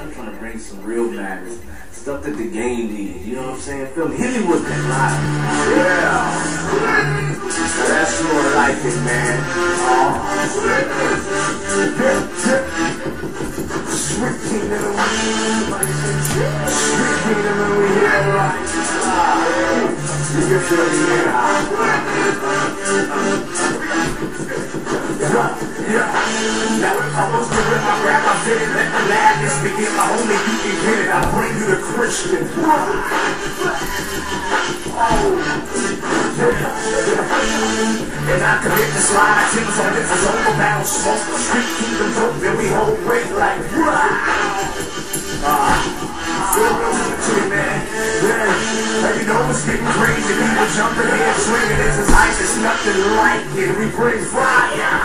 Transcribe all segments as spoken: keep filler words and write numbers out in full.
I'm trying to bring some real matters. Stuff that the game needs, you know what I'm saying? Feel me? Hit me with that line. Yeah. Now that's more like it, man. Oh. Sweet king of the week. Sweet king of the week. Yeah, right. You can feel me now. Yeah. Now it's almost to rip my rap. I said it, let the madness begin. My homie, you can get it. I'll bring you the Christian. And I commit the slide, tips on this is over, battle smoke, street kingdoms open, we hold weight like, ah, feel real good to me, man, yeah, and you know it's getting crazy, people jumping here, swinging, this is ice, it's nothing like it, we bring fire,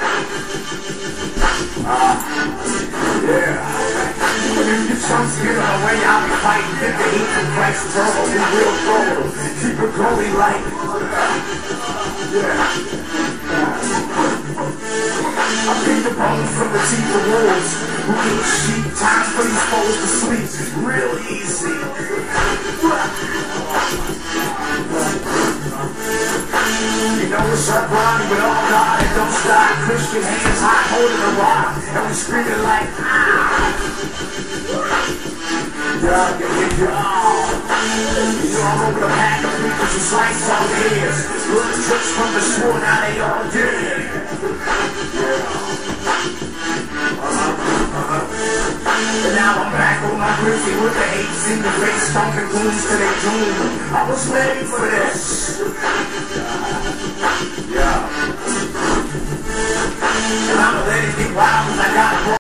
ah, yeah. Your chunks get on the way, I'll be fighting. Get the heat from Christ, bro. We real throw. Keep it going like. Yeah. I pick the bones from the teeth of wolves who eat sheep. Time for these foes to sleep. Real easy. You know it's our body, but all God and don't stop. Christian hands high, holding the rock, and we screaming like, ah. Yeah, yeah, yeah, yeah. You know I'm over the pack of people who slice all ears. Little tricks from the sword, now they all dead. Yeah. Uh-huh, uh-huh. And now I'm back on my grizzly with the apes in the face, stomping goons to their doom. I was ready for this. Yeah. And I'ma let it get wild, cause I got